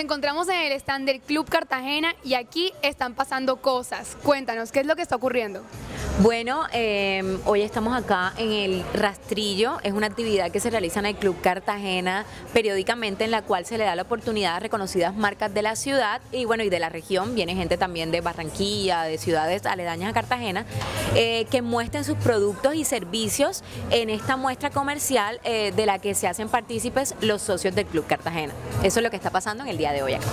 encontramos en el stand del Club Cartagena y aquí están pasando cosas. Cuéntanos, ¿qué es lo que está ocurriendo? Bueno, hoy estamos acá en el rastrillo, es una actividad que se realiza en el Club Cartagena periódicamente en la cual se le da la oportunidad a reconocidas marcas de la ciudad y bueno, y de la región, viene gente también de Barranquilla, de ciudades aledañas a Cartagena, que muestren sus productos y servicios en esta muestra comercial de la que se hacen partícipes los socios del Club Cartagena. Eso es lo que está pasando en el día de hoy acá.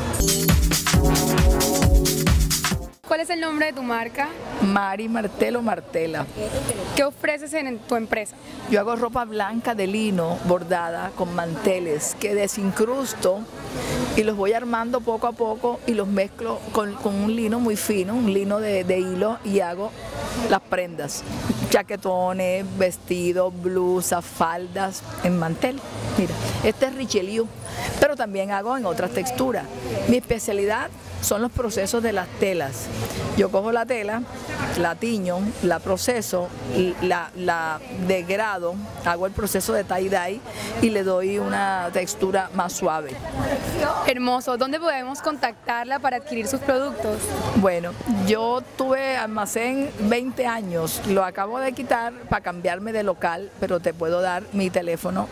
¿Cuál es el nombre de tu marca? Mari Martelo Martela. ¿Qué ofreces en tu empresa? Yo hago ropa blanca de lino bordada con manteles que desincrusto y los voy armando poco a poco y los mezclo con un lino muy fino, un lino de hilo, y hago las prendas, chaquetones, vestidos, blusas, faldas en mantel. Mira, este es Richelieu, pero también hago en otras texturas. Mi especialidad son los procesos de las telas. Yo cojo la tela, la tiño, la proceso, la degrado, hago el proceso de tie-dye y le doy una textura más suave. Hermoso. ¿Dónde podemos contactarla para adquirir sus productos? Bueno, yo tuve almacén 20 años, lo acabo de quitar para cambiarme de local, pero te puedo dar mi teléfono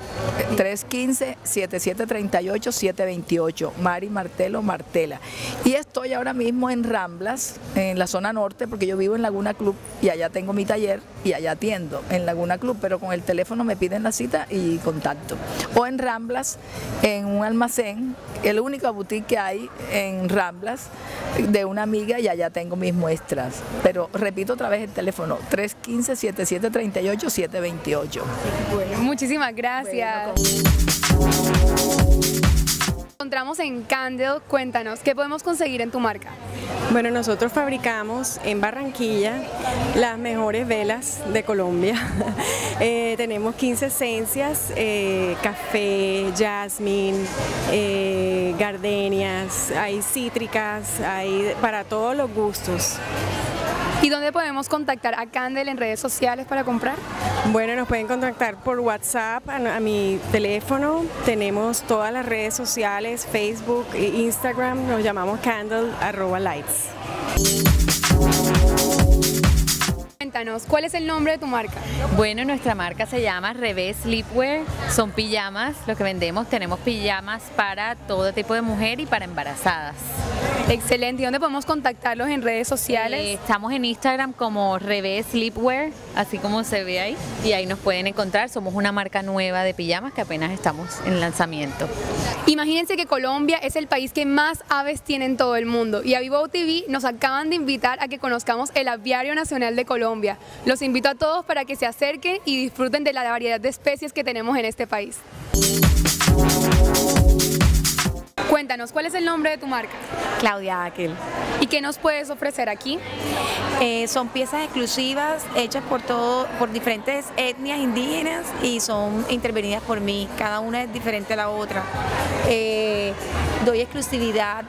315-7738-728, Mari Martelo Martela. Y estoy ahora mismo en Ramblas, en la zona norte, porque yo vivo en Laguna Club y allá tengo mi taller y allá atiendo en Laguna Club, pero con el teléfono me piden la cita y contacto. O en Ramblas, en un almacén, el único boutique que hay en Ramblas, de una amiga, y allá tengo mis muestras. Pero repito otra vez el teléfono, 315-7738-728. Bueno, muchísimas gracias. Encontramos en Candle. Cuéntanos, ¿qué podemos conseguir en tu marca? Bueno, nosotros fabricamos en Barranquilla las mejores velas de Colombia. Tenemos 15 esencias, café, jazmín, gardenias, hay cítricas, hay para todos los gustos. ¿Y dónde podemos contactar a Candle en redes sociales para comprar? Bueno, nos pueden contactar por WhatsApp a mi teléfono. Tenemos todas las redes sociales, Facebook e Instagram. Nos llamamos Candle@lights. Cuéntanos, ¿cuál es el nombre de tu marca? Bueno, nuestra marca se llama Revés Sleepwear, son pijamas, lo que vendemos, tenemos pijamas para todo tipo de mujer y para embarazadas. Excelente. ¿Y dónde podemos contactarlos en redes sociales? Estamos en Instagram como Revés Sleepwear, así como se ve ahí, y ahí nos pueden encontrar. Somos una marca nueva de pijamas que apenas estamos en lanzamiento. Imagínense que Colombia es el país que más aves tiene en todo el mundo y a Vivo TV nos acaban de invitar a que conozcamos el Aviario Nacional de Colombia. Los invito a todos para que se acerquen y disfruten de la variedad de especies que tenemos en este país. Cuéntanos, ¿cuál es el nombre de tu marca? Claudia Aquel. ¿Y qué nos puedes ofrecer aquí? Son piezas exclusivas hechas por diferentes etnias indígenas y son intervenidas por mí. Cada una es diferente a la otra. Doy exclusividad,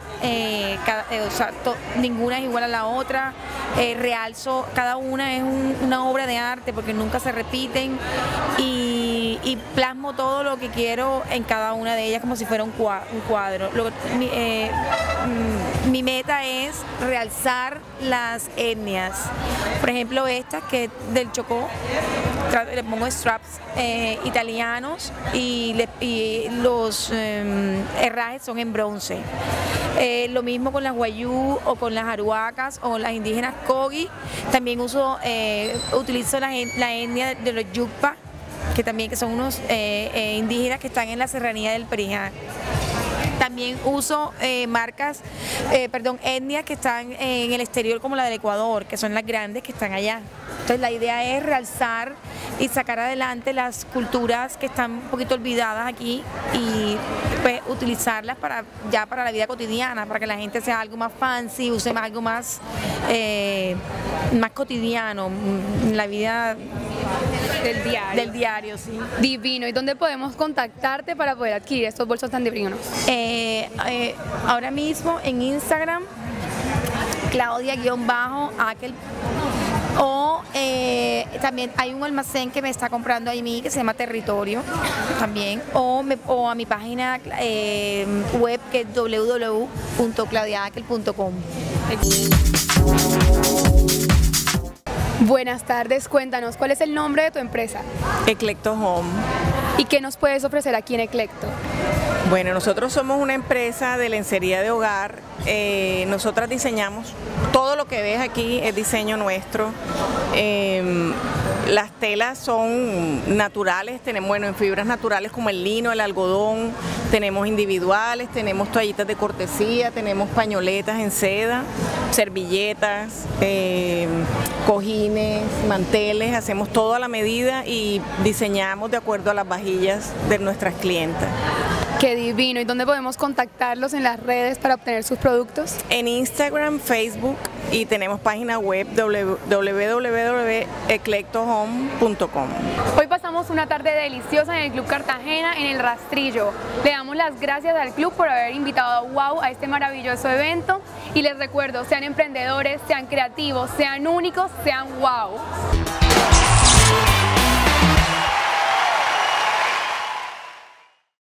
ninguna es igual a la otra. Realzo, cada una es una obra de arte porque nunca se repiten y plasmo todo lo que quiero en cada una de ellas como si fuera un cuadro. Mi meta es realzar las etnias. Por ejemplo, esta que es del Chocó, le pongo straps italianos y los herrajes son en bronce. Lo mismo con las guayú o con las aruacas o las indígenas Kogi. También utilizo la etnia de los Yucpa, que son unos indígenas que están en la serranía del Perijá. También uso etnias que están en el exterior como la del Ecuador, que son las grandes que están allá. Entonces la idea es realzar y sacar adelante las culturas que están un poquito olvidadas aquí y pues utilizarlas para la vida cotidiana, para que la gente sea algo más fancy, use algo más cotidiano, la vida del diario, sí. Divino. ¿Y dónde podemos contactarte para poder adquirir estos bolsos tan divinos? Ahora mismo en Instagram, Claudia_Aquel, o también hay un almacén que me está comprando a mí que se llama Territorio también, o a mi página web que es www.claudiaakel.com. Buenas tardes, cuéntanos, ¿cuál es el nombre de tu empresa? Eclecto Home. ¿Y qué nos puedes ofrecer aquí en Eclecto? Bueno, nosotros somos una empresa de lencería de hogar. Nosotras diseñamos todo lo que ves aquí, es diseño nuestro. Las telas son naturales, tenemos en fibras naturales como el lino, el algodón, tenemos individuales, tenemos toallitas de cortesía, tenemos pañoletas en seda, servilletas, cojines, manteles, hacemos todo a la medida y diseñamos de acuerdo a las vajillas de nuestras clientas. ¡Qué divino! ¿Y dónde podemos contactarlos en las redes para obtener sus productos? En Instagram, Facebook y tenemos página web www.eclectohome.com. Hoy pasamos una tarde deliciosa en el Club Cartagena, en el Rastrillo. Le damos las gracias al club por haber invitado a WOW a este maravilloso evento y les recuerdo, sean emprendedores, sean creativos, sean únicos, sean WOW.